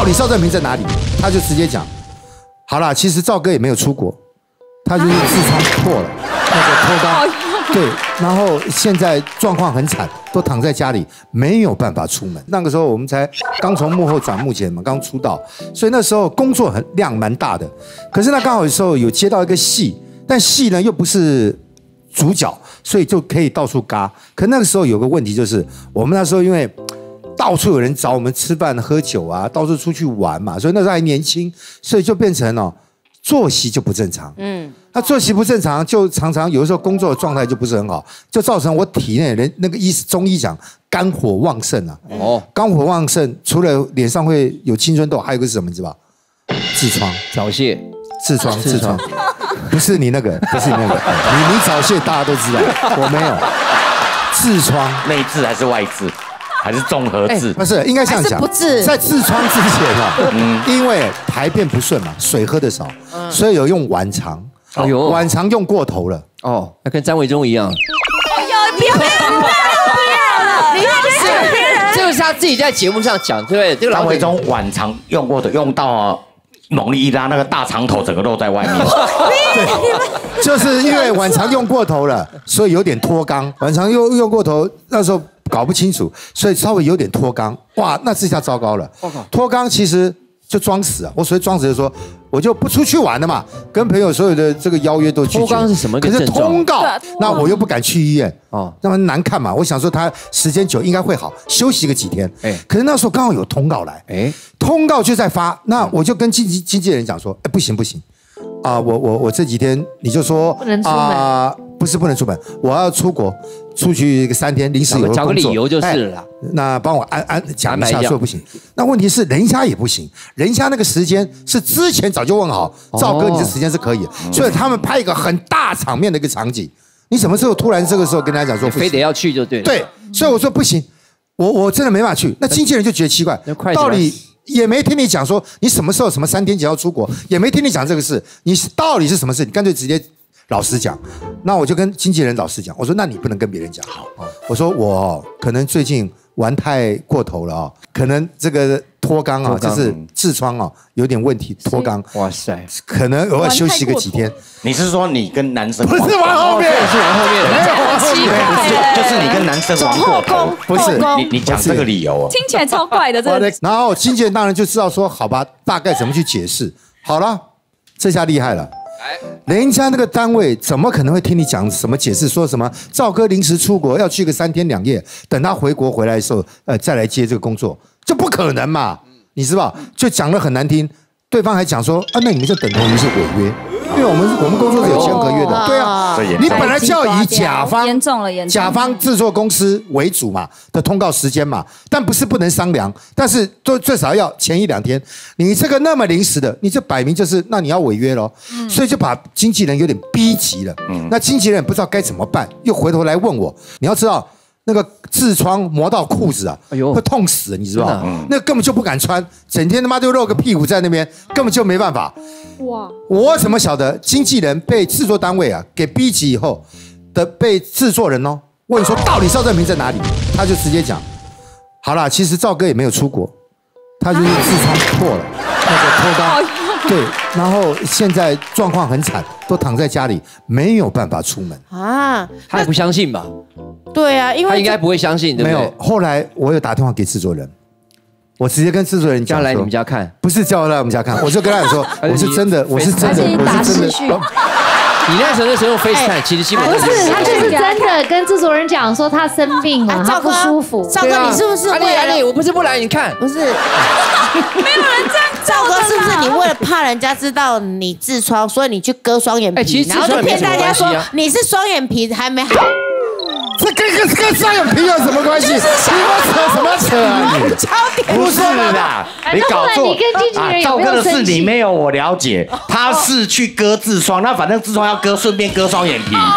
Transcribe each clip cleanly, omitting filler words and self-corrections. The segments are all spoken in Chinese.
到底邵正平在哪里？他就直接讲，好啦，其实赵哥也没有出国，他就是痔疮破了，那个脱肛，对，然后现在状况很惨，都躺在家里，没有办法出门。那个时候我们才刚从幕后转幕前嘛，刚出道，所以那时候工作量蛮大的。可是那刚好有时候有接到一个戏，但戏呢又不是主角，所以就可以到处嘎。可那个时候有个问题就是，我们那时候因为到处有人找我们吃饭喝酒啊，到处出去玩嘛，所以那时候还年轻，所以就变成作息就不正常。那作息不正常，就常常有的时候工作的状态就不是很好，就造成我体内那个中医讲肝火旺盛啊。肝火旺盛，除了脸上会有青春痘，还有个是什么你知道？痔疮、 早泄、 痔疮，不是你那个，不是你那个，你早泄大家都知道，我没有。痔疮， 内痔还是外痔？还是综合痔？ 不是，应该这样讲。 不治， 在痔疮之前因为排便不顺嘛，水喝的少，所以有用晚肠。哎呦，晚肠用过头了。 那跟张伟忠一样。 哎呦，不要了，你看这个是他自己在节目上讲，对不对？这个张伟忠晚肠用过的，用到猛力一拉，那个大肠头整个露在外面。 对，就是因为晚肠用过头了，所以有点脱肛。晚肠用过头，那时候搞不清楚，所以稍微有点脱肛。哇，那这下糟糕了。脱肛其实就装死啊！我所谓装死就是说，我就不出去玩了嘛，跟朋友所有的这个邀约都拒绝。 脱肛是什么？ 可是通告，那我又不敢去医院那么难看嘛。我想说他时间久应该会好，休息个几天。可是那时候刚好有通告来，通告就在发，那我就跟经纪人讲说，不行我这几天你就说不能出门不是不能出门，我要出国，出去个3天，临时有个找个理由就是了啦。 那帮我讲一下，说不行。那问题是人家也不行，人家那个时间是之前早就问好，赵哥你这时间是可以，所以他们拍一个很大场面的一个场景，你什么时候突然这个时候跟大家讲说非得要去就对了。 对，所以我说不行，我真的没办法去。那经纪人就觉得奇怪，到底也没听你讲说你什么时候什么3天前要出国，也没听你讲这个事，你到底是什么事？你干脆直接老实讲。那我就跟经纪人老实讲，我说那你不能跟别人讲。好，我说我可能最近玩太过头了可能这个脱肛就是痔疮有点问题，脱肛。哇塞，可能我要休息个几天。 你是说你跟男生？ 不是玩后面， 是玩后面， 没有玩后面， 就是你跟男生玩过头。 不是你讲这个理由听起来超怪的。 然后经纪人当然就知道说，好吧，大概怎么去解释。好了，这下厉害了。人家那个单位怎么可能会听你讲什么解释？说什么赵哥临时出国要去个3天2夜，等他回国回来的时候，再来接这个工作，这不可能嘛？你知道？就讲得很难听，对方还讲说那你们就等同于是违约，因为我们工作是有签合约的，对啊，你本来就要以甲方制作公司为主嘛的通告时间嘛，但不是不能商量，但是最少要前1-2天。你这个那么临时的，你这摆明就是那你要违约咯，所以就把经纪人有点逼急了。那经纪人也不知道该怎么办，又回头来问我，你要知道。那个痔疮磨到裤子会痛死，你知道吗？那根本就不敢穿，整天他妈就露个屁股在那边，根本就没办法。哇！我怎么晓得经纪人被制作单位给逼急以后的被制作人问说到底邵正平在哪里？他就直接讲，好啦，其实赵哥也没有出国，他就是痔疮破了，那个脱肛。对，然后现在状况很惨，都躺在家里，没有办法出门他也不相信吧？ 对啊，因为他应该不会相信，对不对？ 没有，后来我有打电话给制作人，我直接跟制作人讲， 叫来你们家看， 不是叫来我们家看，我就跟他讲说，我是真的，我是真的。 你那时候用 FaceTime，其实基本上不是，他就是真的跟制作人讲说他生病了，他不舒服。 赵哥，你是不是阿丽，我不是不来，你看， 不是，没有人这样。 赵哥，是不是你为了怕人家知道你痔疮，所以你去割双眼皮，然后就骗大家说你是双眼皮还没好？ 这跟双眼皮有什么关系？你扯什么扯啊？ 不是啦，你搞错。 你跟经纪人有没有生气？ 赵哥的事你没有我了解，他是去割痔疮，那反正痔疮要割，顺便割双眼皮。 没有，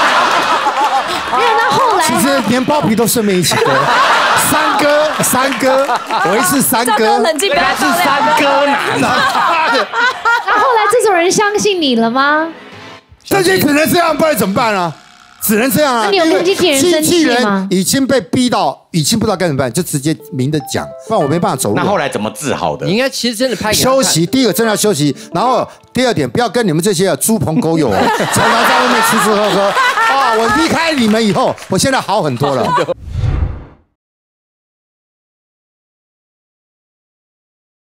那后来其实连包皮都顺便一起割。三哥，我一次3哥， 冷静，不要是3哥男。 那后来制作人相信你了吗？ 这就只能这样，不然怎么办啊？ 只能这样啊！ 那你有跟经纪人生气吗？ 已经被逼到，已经不知道该怎么办，就直接明的讲，不然我没办法走路。 那后来怎么治好的？ 你应该其实真的拍休息，第一个真的要休息，然后第二点不要跟你们这些猪朋狗友常常在外面吃吃喝喝啊！我离开你们以后，我现在好很多了。